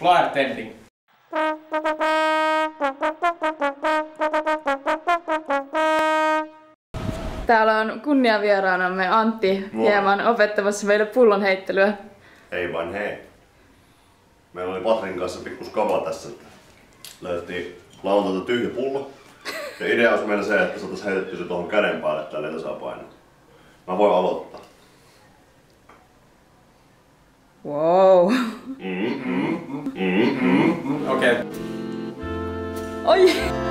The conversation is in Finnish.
Bartending. Täällä on kunniavieraanamme Antti hieman opettamassa meille pullonheittelyä. Ei vain hei. Meillä oli Patrin kanssa pikku skava tässä. Löydettiin lauantailta tyhjä pullo. Ja idea olisi meillä se, että saataisiin heitettyä se tuohon käden päälle tälleen tasapainoon. Mä voin aloittaa. Wow. Okei. Oi!